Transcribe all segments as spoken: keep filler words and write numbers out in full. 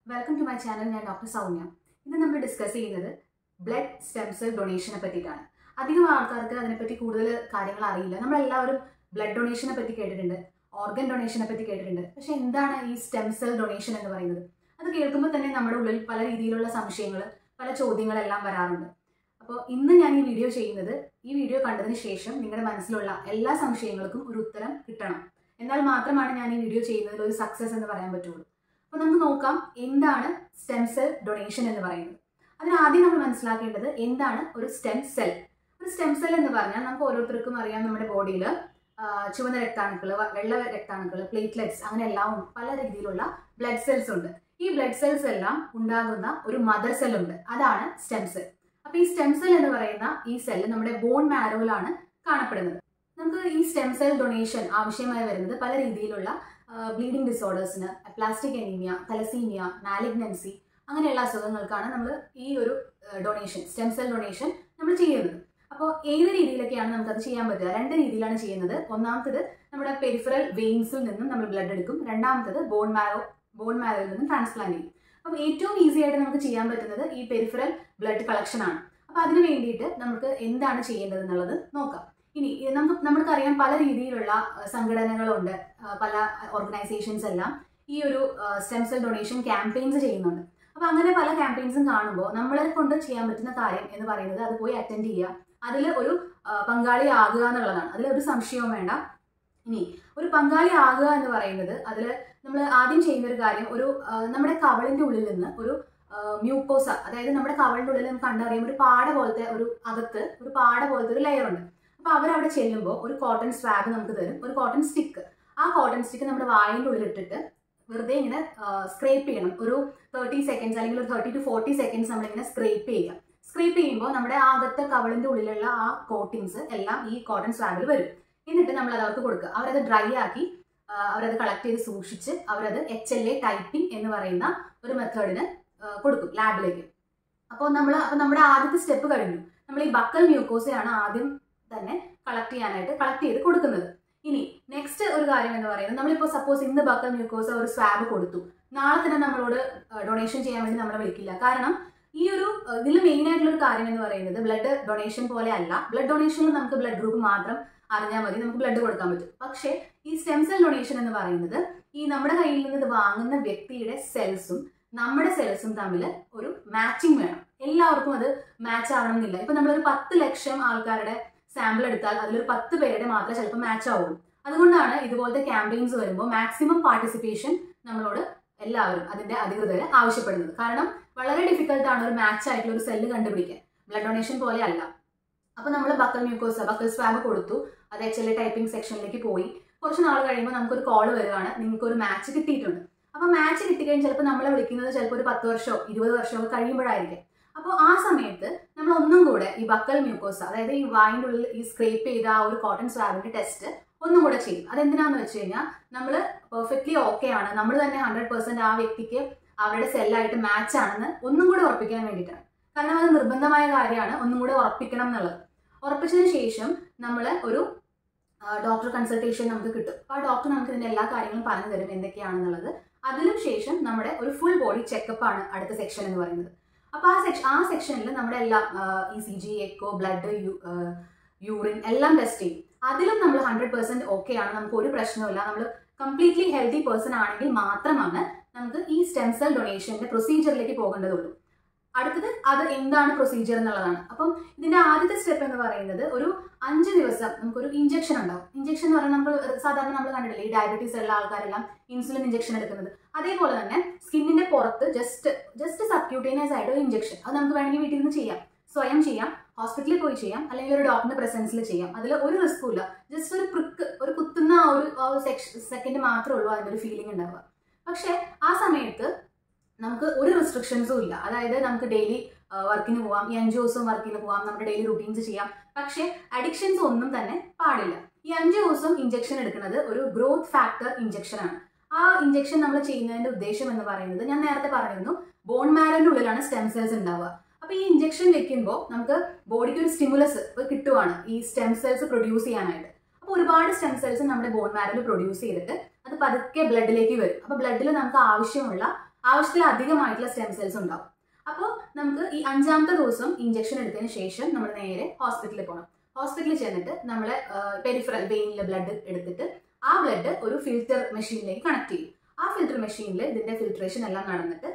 Welcome to my channel. ഞാൻ doctor Soumya. ഇന്ന് നമ്മൾ ഡിസ്കസ് ചെയ്യുന്നത് ബ്ലഡ് സ്റ്റെം സെൽ ഡൊണേഷനെ പറ്റിയിട്ടാണ്. അധികം ആൾക്കാർക്ക് അതിനെപ്പറ്റി കൂടുതൽ കാര്യങ്ങൾ അറിയില്ല. നമ്മളെല്ലാവരും ബ്ലഡ് ഡൊണേഷനെ പറ്റി കേട്ടിട്ടുണ്ട്, ഓർഗൻ ഡൊണേഷനെ പറ്റി കേട്ടിട്ടുണ്ട്. പക്ഷെ എന്താണ് ഈ സ്റ്റെം സെൽ ഡൊണേഷൻ എന്ന് പറയുന്നത്? അത് കേൾക്കുമ്പോൾ തന്നെ നമ്മുടെ ഉള്ളിൽ പല രീതിയിലുള്ള സംശയങ്ങൾ, പല ചോദ്യങ്ങളെല്ലാം വരാറുണ്ട്. അപ്പോൾ ഇന്ന് ഞാൻ ഈ വീഡിയോ ചെയ്യുന്നത്, ഈ വീഡിയോ കണ്ടതിന് ശേഷം നിങ്ങളുടെ മനസ്സിലുള്ള എല്ലാ സംശയങ്ങൾക്കും ഒരു ഉത്തരം കിട്ടണം. എന്നാൽ മാത്രമാണ് ഞാൻ ഈ വീഡിയോ ചെയ്യുന്നതിൽ ഒരു സക്സസ് എന്ന് പറയാൻ പറ്റുള്ളൂ. അപ്പോൾ നമുക്ക് നോക്കാം എന്താണ് സ്റ്റെം സെൽ ഡൊണേഷൻ എന്ന് പറയുന്നത്. അതിനാദ്യം നമ്മൾ മനസ്സിലാക്കേണ്ടത് എന്താണ് ഒരു സ്റ്റെം സെൽ. ഒരു സ്റ്റെം സെൽ എന്ന് പറഞ്ഞാൽ നമുക്ക് ഓരോരുത്തർക്കും അറിയാം, നമ്മുടെ ബോഡിയിൽ ചുവന്ന രക്താണുക്കൾ, വെള്ള രക്താണുക്കൾ, പ്ലേറ്റ്ലെറ്റ്സ്, അങ്ങനെ എല്ലാം പല രീതിയിലുള്ള ബ്ലഡ് സെൽസ് ഉണ്ട്. ഈ ബ്ലഡ് സെൽസ് എല്ലാം ഉണ്ടാകുന്ന ഒരു മദർ സെൽ ഉണ്ട്, അതാണ് സ്റ്റെം സെൽ. അപ്പൊ ഈ സ്റ്റെം സെൽ എന്ന് പറയുന്ന ഈ സെല്ല് നമ്മുടെ ബോൺ മാരോയിലാണ് കാണപ്പെടുന്നത്. നമുക്ക് ഈ സ്റ്റെം സെൽ ഡൊണേഷൻ ആവശ്യമായി വരുന്നത് പല രീതിയിലുള്ള ബ്ലീഡിംഗ് ഡിസോർഡേഴ്സിന്, പ്ലാസ്റ്റിക് അനീമിയ, തലസീമിയ, മാലിഗ്നൻസി, അങ്ങനെയുള്ള അസുഖങ്ങൾക്കാണ് നമ്മൾ ഈ ഒരു ഡൊണേഷൻ, സ്റ്റെം സെൽ ഡൊണേഷൻ നമ്മൾ ചെയ്യുന്നത്. അപ്പോൾ ഏത് രീതിയിലൊക്കെയാണ് നമുക്കത് ചെയ്യാൻ പറ്റുക? രണ്ട് രീതിയിലാണ് ചെയ്യുന്നത്. ഒന്നാമത്തത് നമ്മുടെ പെരിഫറൽ വെയിൻസിൽ നിന്നും നമ്മൾ ബ്ലഡ് എടുക്കും. രണ്ടാമത്തത് ബോൺ മാരോ ബോൺ മാരോയിൽ നിന്നും ട്രാൻസ്പ്ലാന്റ് ചെയ്യും. അപ്പം ഏറ്റവും ഈസി ആയിട്ട് നമുക്ക് ചെയ്യാൻ പറ്റുന്നത് ഈ പെരിഫറൽ ബ്ലഡ് കളക്ഷൻ ആണ്. അപ്പോൾ അതിന് വേണ്ടിയിട്ട് നമുക്ക് എന്താണ് ചെയ്യേണ്ടത് എന്നുള്ളത് നോക്കാം. ഇനി നമുക്ക് നമ്മൾക്കറിയാം പല രീതിയിലുള്ള സംഘടനകളുണ്ട്, പല ഓർഗനൈസേഷൻസ് എല്ലാം ഈ ഒരു സ്റ്റെം സെൽ ഡൊണേഷൻ ക്യാമ്പയിൻസ് ചെയ്യുന്നുണ്ട്. അപ്പൊ അങ്ങനെ പല ക്യാമ്പയിൻസും കാണുമ്പോൾ നമ്മളെ കൊണ്ട് ചെയ്യാൻ പറ്റുന്ന കാര്യം എന്ന് പറയുന്നത് അത് പോയി അറ്റൻഡ് ചെയ്യുക, അതിൽ ഒരു പങ്കാളി ആകുക എന്നുള്ളതാണ്. അതിൽ ഒരു സംശയവും വേണ്ട. ഇനി ഒരു പങ്കാളി ആകുക എന്ന് പറയുന്നത് അതിൽ നമ്മൾ ആദ്യം ചെയ്യുന്ന ഒരു കാര്യം, ഒരു നമ്മുടെ കവളിന്റെ ഉള്ളിൽ നിന്ന് ഒരു മ്യൂക്കോസ, അതായത് നമ്മുടെ കവളിന്റെ ഉള്ളിൽ നമുക്ക് കണ്ടറിയാം ഒരു പാട പോലത്തെ ഒരു അകത്ത് ഒരു പാട പോലത്തെ ഒരു ലെയർ ഉണ്ട്. അപ്പൊ അവരവിടെ ചെല്ലുമ്പോൾ ഒരു കോട്ടൺ സ്വാബ് നമുക്ക് തരും, ഒരു കോട്ടൺ സ്റ്റിക്ക്. ആ കോട്ടൺ സ്റ്റിക്ക് നമ്മുടെ വായിന്റെ ഉള്ളിൽ ഇട്ടിട്ട് വെറുതെ ഇങ്ങനെ സ്ക്രേപ്പ് ചെയ്യണം. ഒരു തേർട്ടി സെക്കൻഡ്സ് അല്ലെങ്കിൽ ഒരു തേർട്ടി ടു ഫോർട്ടി സെക്കൻഡ്സ് നമ്മളിങ്ങനെ സ്ക്രേപ്പ് ചെയ്യുക. സ്ക്രേപ്പ് ചെയ്യുമ്പോൾ നമ്മുടെ ആകത്തെ കവളിന്റെ ഉള്ളിലുള്ള ആ കോട്ടിങ്സ് എല്ലാം ഈ കോട്ടൺ സ്വാബിൽ വരും. എന്നിട്ട് നമ്മൾ അത് അവർക്ക് കൊടുക്കുക. അവരത് ഡ്രൈ ആക്കി അവരത് കളക്ട് ചെയ്ത് സൂക്ഷിച്ച് അവരത് എച്ച് എൽ എ ടൈപ്പിംഗ് എന്ന് പറയുന്ന ഒരു മെത്തേഡിന് കൊടുക്കും ലാബിലേക്ക്. അപ്പോൾ നമ്മൾ അപ്പോൾ നമ്മുടെ ആദ്യത്തെ സ്റ്റെപ്പ് കഴിഞ്ഞു. നമ്മൾ ഈ ബക്കൽ മ്യൂക്കോസയാണ് ആദ്യം തന്നെ കളക്ട് ചെയ്യാനായിട്ട് കളക്ട് ചെയ്ത് കൊടുക്കുന്നത്. ഇനി നെക്സ്റ്റ് ഒരു കാര്യം എന്ന് പറയുന്നത്, നമ്മളിപ്പോൾ സപ്പോസ് ഇന്ന് ബക്കൽ മ്യൂക്കോസ ഒരു സ്വാബ് കൊടുത്തു, നാളെ തന്നെ നമ്മളോട് ഡൊണേഷൻ ചെയ്യാൻ വേണ്ടി നമ്മളെ വിളിക്കില്ല. കാരണം ഈ ഒരു ഇതിൽ മെയിൻ ആയിട്ടുള്ള ഒരു കാര്യം എന്ന് പറയുന്നത് ബ്ലഡ് ഡൊണേഷൻ പോലെ അല്ല. ബ്ലഡ് ഡൊണേഷനിൽ നമുക്ക് ബ്ലഡ് ഗ്രൂപ്പ് മാത്രം അറിഞ്ഞാൽ മതി, നമുക്ക് ബ്ലഡ് കൊടുക്കാൻ പറ്റും. പക്ഷേ ഈ സ്റ്റെം സെൽ ഡൊണേഷൻ എന്ന് പറയുന്നത് ഈ നമ്മുടെ കയ്യിൽ നിന്ന് ഇത് വാങ്ങുന്ന വ്യക്തിയുടെ സെൽസും നമ്മുടെ സെൽസും തമ്മിൽ ഒരു മാച്ചിങ് വേണം. എല്ലാവർക്കും അത് മാച്ച് ആവണം എന്നില്ല. ഇപ്പൊ നമ്മളൊരു പത്ത് ലക്ഷം ആൾക്കാരുടെ സാമ്പിൾ എടുത്താൽ അതിലൊരു പത്ത് പേരുടെ മാത്രമേ ചിലപ്പോൾ മാച്ച് ആവുള്ളൂ. അതുകൊണ്ടാണ് ഇതുപോലത്തെ ക്യാമ്പയിൻസ് വരുമ്പോൾ മാക്സിമം പാർട്ടിസിപ്പേഷൻ നമ്മളോട് എല്ലാവരും അതിന്റെ അധികൃതർ ആവശ്യപ്പെടുന്നത്. കാരണം വളരെ ഡിഫിക്കൽട്ടാണ് ഒരു മാച്ച് ആയിട്ടുള്ള ഒരു സെല്ല് കണ്ടുപിടിക്കാൻ, ബ്ലഡ് ഡൊണേഷൻ പോലെ അല്ല. അപ്പൊ നമ്മൾ ബക്കൽ മ്യൂക്കോസ ബക്കൽ സ്വാബ് കൊടുത്തു, അത് എച്ച് എൽ എ ടൈപ്പിംഗ് സെക്ഷനിലേക്ക് പോയി. കുറച്ച് നാൾ കഴിയുമ്പോൾ നമുക്കൊരു കോൾ വരികയാണ്, നിങ്ങൾക്ക് ഒരു മാച്ച് കിട്ടിയിട്ടുണ്ട്. അപ്പൊ മാച്ച് കിട്ടിക്കഴിഞ്ഞാൽ ചിലപ്പോൾ നമ്മളെ വിളിക്കുന്നത് ചിലപ്പോൾ ഒരു പത്ത് വർഷമോ ഇരുപത് വർഷമോ ഒക്കെ കഴിയുമ്പോഴായിരിക്കും. അപ്പോൾ ആ സമയത്ത് നമ്മൾ ഒന്നും കൂടെ ഈ ബക്കൽ മ്യൂക്കോസ, അതായത് ഈ വായിൻ്റെ ഉള്ളിൽ ഈ സ്ക്രേപ്പ് ചെയ്ത ആ ഒരു കോട്ടൺ സ്വാബിന്റെ ടെസ്റ്റ് ഒന്നും കൂടെ ചെയ്യും. അതെന്തിനാന്ന് വെച്ച് കഴിഞ്ഞാൽ നമ്മൾ പെർഫെക്റ്റ്ലി ഓക്കെ ആണ്, നമ്മൾ തന്നെ ഹൺഡ്രഡ് പെർസെന്റ് ആ വ്യക്തിക്ക് അവരുടെ സെല്ലായിട്ട് മാച്ച് ആണെന്ന് ഒന്നും കൂടെ ഉറപ്പിക്കാൻ വേണ്ടിയിട്ടാണ്. കാരണം അത് നിർബന്ധമായ കാര്യമാണ്, ഒന്നും കൂടെ ഉറപ്പിക്കണം എന്നുള്ളത്. ഉറപ്പിച്ചതിന് ശേഷം നമ്മൾ ഒരു ഡോക്ടർ കൺസൾട്ടേഷൻ നമുക്ക് കിട്ടും. അപ്പോൾ ആ ഡോക്ടർ നമുക്ക് ഇതിന്റെ എല്ലാ കാര്യങ്ങളും പറഞ്ഞു തരും എന്തൊക്കെയാണെന്നുള്ളത്. അതിനു ശേഷം നമ്മുടെ ഒരു ഫുൾ ബോഡി ചെക്കപ്പ് ആണ് അടുത്ത സെക്ഷൻ എന്ന് പറയുന്നത്. അപ്പൊ ആ സെക്ഷൻ ആ സെക്ഷനിൽ നമ്മുടെ എല്ലാം E C G, echo, blood, urine എല്ലാം ടെസ്റ്റ് ചെയ്യും. അതിലും നമ്മൾ ഹൺഡ്രഡ് പെർസെന്റ് ഓക്കെ ആണ്, നമുക്ക് ഒരു പ്രശ്നമില്ല, നമ്മൾ കംപ്ലീറ്റ്ലി ഹെൽത്തി പേഴ്സൺ ആണെങ്കിൽ മാത്രമാണ് നമുക്ക് ഈ സ്റ്റെം സെൽ ഡൊണേഷന്റെ പ്രൊസീജിയറിലേക്ക് പോകേണ്ടതുള്ളൂ. അടുത്തത് അത് എന്താണ് പ്രൊസീജിയർ എന്നുള്ളതാണ്. അപ്പം ഇതിന്റെ ആദ്യത്തെ സ്റ്റെപ്പ് എന്ന് പറയുന്നത് ഒരു അഞ്ച് ദിവസം നമുക്കൊരു ഇഞ്ചക്ഷൻ ഉണ്ടാവും. ഇഞ്ചക്ഷൻ എന്ന് പറഞ്ഞാൽ നമ്മൾ സാധാരണ നമ്മൾ കണ്ടിട്ടില്ലേ ഈ ഡയബറ്റീസ് ഉള്ള ആൾക്കാരെല്ലാം ഇൻസുലിൻ ഇഞ്ചക്ഷൻ എടുക്കുന്നത്. അതേപോലെ തന്നെ സ്കിന്നിന്റെ പുറത്ത് ജസ്റ്റ് ജസ്റ്റ് സബ്ക്യൂട്ടേനിയസ് ആയിട്ട് ഒരു ഇഞ്ചക്ഷൻ, അത് നമുക്ക് വേണമെങ്കിൽ വീട്ടിൽ നിന്ന് ചെയ്യാം, സ്വയം ചെയ്യാം, ഹോസ്പിറ്റലിൽ പോയി ചെയ്യാം, അല്ലെങ്കിൽ ഒരു ഡോക്ടറിന്റെ പ്രസൻസിൽ ചെയ്യാം. അതിൽ ഒരു റിസ്ക്കും ഇല്ല. ജസ്റ്റ് ഒരു പ്രിക്ക്, ഒരു കുത്തുന്ന ഒരു സെക്കൻഡ് മാത്രമേ ഉള്ളൂ അതിന്റെ ഒരു ഫീലിംഗ് ഉണ്ടാവുക. പക്ഷെ ആ സമയത്ത് നമുക്ക് ഒരു റെസ്ട്രിക്ഷൻസും ഇല്ല. അതായത് നമുക്ക് ഡെയിലി വർക്കിന് പോവാം, ഈ അഞ്ചു ദിവസവും വർക്കിന് പോവാം, നമ്മുടെ ഡെയിലി റുട്ടീൻസ് ചെയ്യാം. പക്ഷേ അഡിക്ഷൻസ് ഒന്നും തന്നെ പാടില്ല. ഈ അഞ്ചു ദിവസം ഇഞ്ചക്ഷൻ എടുക്കുന്നത് ഒരു ഗ്രോത്ത് ഫാക്ടർ ഇഞ്ചക്ഷൻ ആണ്. ആ ഇഞ്ചക്ഷൻ നമ്മൾ ചെയ്യുന്നതിന്റെ ഉദ്ദേശം എന്ന് പറയുന്നത്, ഞാൻ നേരത്തെ പറഞ്ഞിരുന്നു, ബോൺ മാരോന്റെ ഉള്ളിലാണ് സ്റ്റെം സെൽസ് ഉണ്ടാവുക. അപ്പൊ ഈ ഇഞ്ചക്ഷൻ വെക്കുമ്പോൾ നമുക്ക് ബോഡിക്ക് ഒരു സ്റ്റിമുലസ് കിട്ടുവാണ് ഈ സ്റ്റെം സെൽസ് പ്രൊഡ്യൂസ് ചെയ്യാനായിട്ട്. അപ്പൊ ഒരുപാട് സ്റ്റെം സെൽസ് നമ്മുടെ ബോൺ മാരോയിൽ പ്രൊഡ്യൂസ് ചെയ്തിട്ട് അത് പതുക്കെ ബ്ലഡിലേക്ക് വരും. അപ്പൊ ബ്ലഡിൽ നമുക്ക് ആവശ്യമുള്ള ആവശ്യത്തിലധികമായിട്ടുള്ള സ്റ്റെം സെൽസ് ഉണ്ടാവും. അപ്പോൾ നമുക്ക് ഈ അഞ്ചാമത്തെ ദിവസം ഇഞ്ചക്ഷൻ എടുത്തതിന് ശേഷം നമ്മൾ നേരെ ഹോസ്പിറ്റലിൽ പോകണം. ഹോസ്പിറ്റലിൽ ചെന്നിട്ട് നമ്മളെ പെരിഫറൽ വെയിനിലെ ബ്ലഡ് എടുത്തിട്ട് ആ ബ്ലഡ് ഒരു ഫിൽറ്റർ മെഷീനിലേക്ക് കണക്ട് ചെയ്യും. ആ ഫിൽറ്റർ മെഷീനിൽ ഇതിന്റെ ഫിൽട്രേഷൻ എല്ലാം നടന്നിട്ട്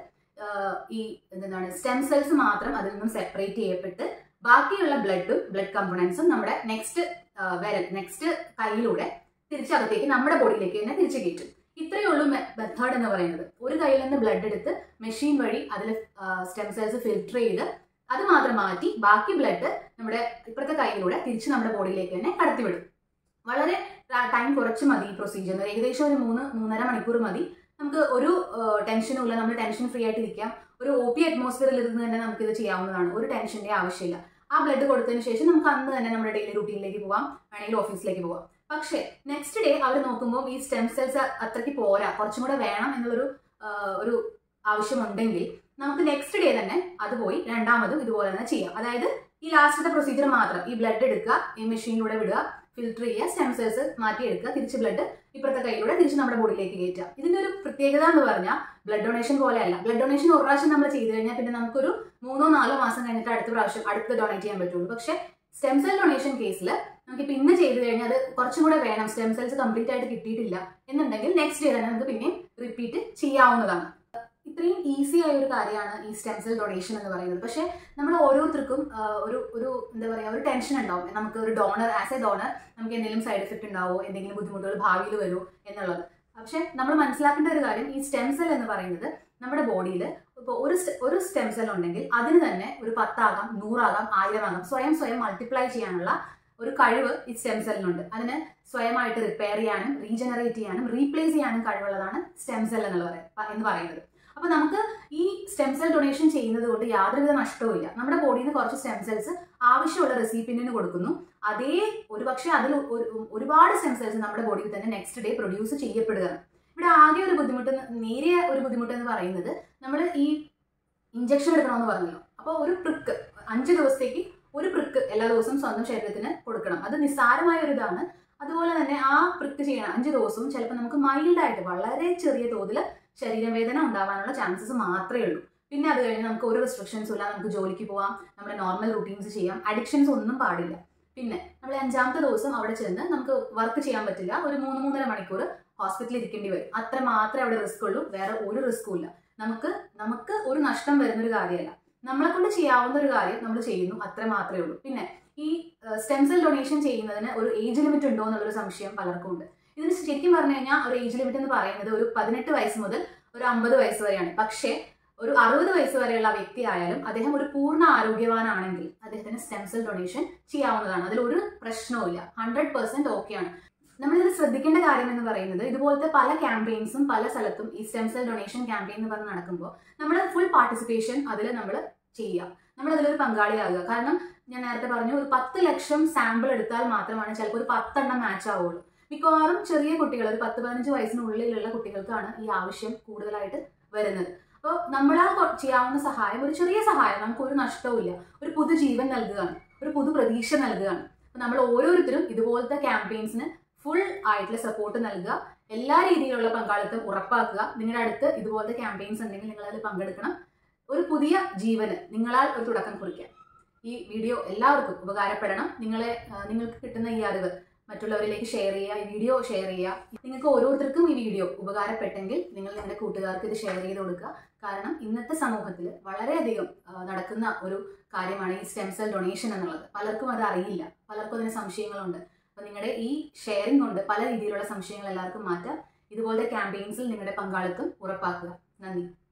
ഈ എന്താണ് സ്റ്റെം സെൽസ് മാത്രം അതിൽ നിന്നും സെപ്പറേറ്റ് ചെയ്യപ്പെട്ട് ബാക്കിയുള്ള ബ്ലഡും ബ്ലഡ് കമ്പോണൻസും നമ്മുടെ നെക്സ്റ്റ് വിരൽ നെക്സ്റ്റ് കൈയിലൂടെ തിരിച്ചകത്തേക്ക് നമ്മുടെ ബോഡിയിലേക്ക് തന്നെ തിരിച്ചു കയറ്റും. ഇത്രയേ ഉള്ളൂ മെത്തേഡ് എന്ന് പറയുന്നത്. ഒരു കയ്യിൽ നിന്ന് ബ്ലഡ് എടുത്ത് മെഷീൻ വഴി അതിൽ സ്റ്റെം സെൽസ് ഫിൽട്ടർ ചെയ്ത് അത് മാത്രം മാറ്റി ബാക്കി ബ്ലഡ് നമ്മുടെ ഇപ്പുറത്തെ കൈയിലൂടെ തിരിച്ച് നമ്മുടെ ബോഡിയിലേക്ക് തന്നെ കടത്തിവിടും. വളരെ ടൈം കുറച്ച് മതി ഈ പ്രൊസീജിയർ. ഏകദേശം ഒരു മൂന്ന് മൂന്നര മണിക്കൂർ മതി. നമുക്ക് ഒരു ടെൻഷനും ഇല്ല, നമ്മൾ ടെൻഷൻ ഫ്രീ ആയിട്ട് ഇരിക്കാം. ഒരു ഒ പി അറ്റ്മോസ്ഫിയറിൽ ഇരുന്ന് തന്നെ നമുക്ക് ഇത് ചെയ്യാവുന്നതാണ്. ഒരു ടെൻഷന്റെ ആവശ്യമില്ല. ആ ബ്ലഡ് കൊടുത്തതിന് ശേഷം നമുക്ക് അന്ന് തന്നെ നമ്മുടെ ഡെയിലി റൂട്ടീനിലേക്ക് പോവാം, വേണമെങ്കിൽ ഓഫീസിലേക്ക് പോവാം. പക്ഷേ നെക്സ്റ്റ് ഡേ അവർ നോക്കുമ്പോൾ ഈ സ്റ്റെം സെൽസ് അത്രയ്ക്ക് പോരാ, കുറച്ചും കൂടെ വേണം എന്നുള്ളൊരു ഒരു ആവശ്യമുണ്ടെങ്കിൽ നമുക്ക് നെക്സ്റ്റ് ഡേ തന്നെ അത് പോയി രണ്ടാമതും ഇതുപോലെ തന്നെ ചെയ്യാം. അതായത് ഈ ലാസ്റ്റത്തെ പ്രൊസീജിയർ മാത്രം, ഈ ബ്ലഡ് എടുക്കുക, ഈ മെഷീനിലൂടെ വിടുക, ഫിൽട്ടർ ചെയ്യുക, സ്റ്റെം സെൽസ് മാറ്റിയെടുക്കുക, തിരിച്ച് ബ്ലഡ് ഇപ്പുറത്തെ കൈയിലൂടെ തിരിച്ച് നമ്മുടെ ബോഡിയിലേക്ക് കയറ്റുക. ഇതിന്റെ ഒരു പ്രത്യേകത എന്ന് പറഞ്ഞാൽ ബ്ലഡ് ഡൊണേഷൻ പോലെയല്ല. ബ്ലഡ് ഡൊണേഷൻ ഒരു പ്രാവശ്യം നമ്മൾ ചെയ്തു കഴിഞ്ഞാൽ പിന്നെ നമുക്കൊരു മൂന്നോ നാലോ മാസം കഴിഞ്ഞിട്ട് അടുത്ത പ്രാവശ്യം അടുത്ത് ഡൊണേറ്റ് ചെയ്യാൻ പറ്റുള്ളൂ. പക്ഷേ സ്റ്റെം സെൽ ഡൊണേഷൻ കേസിൽ നമുക്ക് ഇപ്പൊ ഇന്ന് ചെയ്തു കഴിഞ്ഞാൽ അത് കുറച്ചും കൂടെ വേണം, സ്റ്റെം സെൽസ് കംപ്ലീറ്റ് ആയിട്ട് കിട്ടിയിട്ടില്ല എന്നുണ്ടെങ്കിൽ നെക്സ്റ്റ് ഡേ തന്നെ നമുക്ക് പിന്നെയും റിപ്പീറ്റ് ചെയ്യാവുന്നതാണ്. ഇത്രയും ഈസി ആയ ഒരു കാര്യമാണ് ഈ സ്റ്റെം സെൽ ഡൊണേഷൻ എന്ന് പറയുന്നത്. പക്ഷേ നമ്മൾ ഓരോരുത്തർക്കും ഒരു ഒരു എന്താ പറയുക ഒരു ടെൻഷൻ ഉണ്ടാവും. നമുക്ക് ഒരു ഡോണർ ആസ് എ ഡോണർ നമുക്ക് എന്തെങ്കിലും സൈഡ് എഫക്റ്റ് ഉണ്ടാവോ, എന്തെങ്കിലും ബുദ്ധിമുട്ടുകൾ ഭാവിയിൽ വരുമോ എന്നുള്ളത്. പക്ഷെ നമ്മൾ മനസ്സിലാക്കേണ്ട ഒരു കാര്യം, ഈ സ്റ്റെം സെൽ എന്ന് പറയുന്നത് നമ്മുടെ ബോഡിയിൽ ഇപ്പോൾ ഒരു ഒരു സ്റ്റെം സെൽ ഉണ്ടെങ്കിൽ അതിന് തന്നെ ഒരു പത്താകാം, നൂറാകാം, ആയിരമാകാം, സ്വയം സ്വയം മൾട്ടിപ്ലൈ ചെയ്യാനുള്ള ഒരു കഴിവ് ഈ സ്റ്റെം സെല്ലിനുണ്ട്. അതിന് സ്വയമായിട്ട് റിപ്പയർ ചെയ്യാനും റീജനറേറ്റ് ചെയ്യാനും റീപ്ലേസ് ചെയ്യാനും കഴിവുള്ളതാണ് സ്റ്റെം സെൽ എന്നുള്ളത് എന്ന് പറയുന്നത്. അപ്പൊ നമുക്ക് ഈ സ്റ്റെം സെൽ ഡൊണേഷൻ ചെയ്യുന്നത് കൊണ്ട് യാതൊരുവിധ നഷ്ടവും ഇല്ല. നമ്മുടെ ബോഡിയിൽ നിന്ന് കുറച്ച് സ്റ്റെം സെൽസ് ആവശ്യമുള്ള റെസിപ്പിയന്റിന് കൊടുക്കുന്നു. അതേ ഒരു പക്ഷേ അതിൽ ഒരുപാട് സ്റ്റെം സെൽസ് നമ്മുടെ ബോഡിയിൽ തന്നെ നെക്സ്റ്റ് ഡേ പ്രൊഡ്യൂസ് ചെയ്യപ്പെടുകയാണ്. ഇവിടെ ആകെ ഒരു ബുദ്ധിമുട്ട്, നേരിയ ഒരു ബുദ്ധിമുട്ട് എന്ന് പറയുന്നത്, നമ്മൾ ഈ ഇഞ്ചക്ഷൻ എടുക്കണമെന്ന് പറഞ്ഞല്ലോ. അപ്പോൾ ഒരു പ്രിക്ക് അഞ്ച് ദിവസത്തേക്ക് ഒരു പ്രിക്ക് എല്ലാ ദിവസവും സ്വന്തം ശരീരത്തിന് കൊടുക്കണം. അത് നിസ്സാരമായ ഒരു ഇതാണ്. അതുപോലെ തന്നെ ആ പ്രിക്ക് ചെയ്യണം അഞ്ച് ദിവസവും ചിലപ്പോൾ നമുക്ക് മൈൽഡായിട്ട് വളരെ ചെറിയ തോതിൽ ശരീരവേദന ഉണ്ടാവാനുള്ള ചാൻസസ് മാത്രമേ ഉള്ളൂ. പിന്നെ അത് കഴിഞ്ഞ് നമുക്ക് ഒരു റെസ്ട്രിക്ഷൻസും ഇല്ല, നമുക്ക് ജോലിക്ക് പോവാം, നമ്മുടെ നോർമൽ റൂട്ടീൻസ് ചെയ്യാം, അഡിക്ഷൻസ് ഒന്നും പാടില്ല. പിന്നെ നമ്മൾ അഞ്ചാമത്തെ ദിവസം അവിടെ ചെന്ന് നമുക്ക് വർക്ക് ചെയ്യാൻ പറ്റില്ല, ഒരു മൂന്ന് മൂന്നര മണിക്കൂർ ഹോസ്പിറ്റലിൽ ഇരിക്കേണ്ടി വരും. അത്ര മാത്രമേ അവിടെ റിസ്ക് ഉള്ളൂ, വേറെ ഒരു റിസ്ക്കും ഇല്ല. നമുക്ക് നമുക്ക് ഒരു നഷ്ടം വരുന്നൊരു കാര്യമല്ല, നമ്മളെ കൊണ്ട് ചെയ്യാവുന്ന ഒരു കാര്യം നമ്മൾ ചെയ്യുന്നു, അത്ര മാത്രമേ ഉള്ളൂ. പിന്നെ ഈ സ്റ്റെം സെൽ ഡൊണേഷൻ ചെയ്യുന്നതിന് ഒരു ഏജ് ലിമിറ്റ് ഉണ്ടോ എന്നുള്ളൊരു സംശയം പലർക്കും ഉണ്ട്. ഇതിന് ശരിക്കും പറഞ്ഞു കഴിഞ്ഞാൽ ഒരു ഏജ് ലിമിറ്റ് എന്ന് പറയുന്നത് ഒരു പതിനെട്ട് വയസ്സ് മുതൽ ഒരു അമ്പത് വയസ്സ് വരെയാണ്. പക്ഷേ ഒരു അറുപത് വയസ്സ് വരെയുള്ള വ്യക്തി ആയാലും അദ്ദേഹം ഒരു പൂർണ്ണ ആരോഗ്യവാനാണെങ്കിൽ അദ്ദേഹത്തിന് സ്റ്റെം സെൽ ഡൊണേഷൻ ചെയ്യാവുന്നതാണ്. അതിലൊരു പ്രശ്നവും ഹൺഡ്രഡ് പെർസെന്റ് ഓക്കെയാണ്. നമ്മളിത് ശ്രദ്ധിക്കേണ്ട കാര്യം എന്ന് പറയുന്നത്, ഇതുപോലത്തെ പല ക്യാമ്പയിൻസും പല സ്ഥലത്തും ഈ സ്റ്റെം സെൽ ഡൊണേഷൻ ക്യാമ്പയിൻ എന്ന് പറഞ്ഞ് നടക്കുമ്പോൾ നമ്മൾ ഫുൾ പാർട്ടിസിപ്പേഷൻ അതിൽ നമ്മൾ ചെയ്യുക, നമ്മൾ അതിലൊരു പങ്കാളിയാകുക. കാരണം ഞാൻ നേരത്തെ പറഞ്ഞു, ഒരു പത്ത് ലക്ഷം സാമ്പിൾ എടുത്താൽ മാത്രമാണ് ചിലപ്പോൾ ഒരു പത്തെണ്ണം മാച്ച് ആവുള്ളൂ. മിക്കവാറും ചെറിയ കുട്ടികൾ, ഒരു പത്ത് പതിനഞ്ച് വയസ്സിനുള്ളിലുള്ള കുട്ടികൾക്കാണ് ഈ ആവശ്യം കൂടുതലായിട്ട് വരുന്നത്. അപ്പോൾ നമ്മളാൽ ചെയ്യാവുന്ന സഹായം, ഒരു ചെറിയ സഹായം, നമുക്ക് ഒരു നഷ്ടവും ഇല്ല, ഒരു പുതുജീവൻ നൽകുകയാണ്, ഒരു പുതു പ്രതീക്ഷ നൽകുകയാണ്. അപ്പോൾ നമ്മൾ ഓരോരുത്തരും ഇതുപോലത്തെ ക്യാമ്പയിൻസിന് ഫുൾ ആയിട്ടുള്ള സപ്പോർട്ട് നൽകുക, എല്ലാ രീതിയിലുള്ള പങ്കാളിത്തം ഉറപ്പാക്കുക. നിങ്ങളുടെ അടുത്ത് ഇതുപോലത്തെ ക്യാമ്പയിൻസ് ഉണ്ടെങ്കിൽ നിങ്ങൾ അതിൽ പങ്കെടുക്കണം. ഒരു പുതിയ ജീവന് നിങ്ങളാൽ ഒരു തുടക്കം കുറിക്കാം. ഈ വീഡിയോ എല്ലാവർക്കും ഉപകാരപ്പെടണം. നിങ്ങളെ നിങ്ങൾക്ക് കിട്ടുന്ന ഈ അറിവ് മറ്റുള്ളവരിലേക്ക് ഷെയർ ചെയ്യുക, ഈ വീഡിയോ ഷെയർ ചെയ്യുക. നിങ്ങൾക്ക് ഓരോരുത്തർക്കും ഈ വീഡിയോ ഉപകാരപ്പെട്ടെങ്കിൽ നിങ്ങൾ നിങ്ങളുടെ കൂട്ടുകാർക്ക് ഇത് ഷെയർ ചെയ്ത് കൊടുക്കുക. കാരണം ഇന്നത്തെ സമൂഹത്തിൽ വളരെയധികം നടക്കുന്ന ഒരു കാര്യമാണ് ഈ സ്റ്റെം സെൽ ഡൊണേഷൻ എന്നുള്ളത്. പലർക്കും അത് അറിയില്ല, പലർക്കും അതിന് സംശയങ്ങളുണ്ട്. അപ്പോൾ നിങ്ങളുടെ ഈ ഷെയറിംഗ് കൊണ്ട് പല രീതിയിലുള്ള സംശയങ്ങൾ എല്ലാവർക്കും മാറ്റാം. ഇതുപോലത്തെ ക്യാമ്പയിൻസിൽ നിങ്ങളുടെ പങ്കാളിത്തം ഉറപ്പാക്കുക. നന്ദി.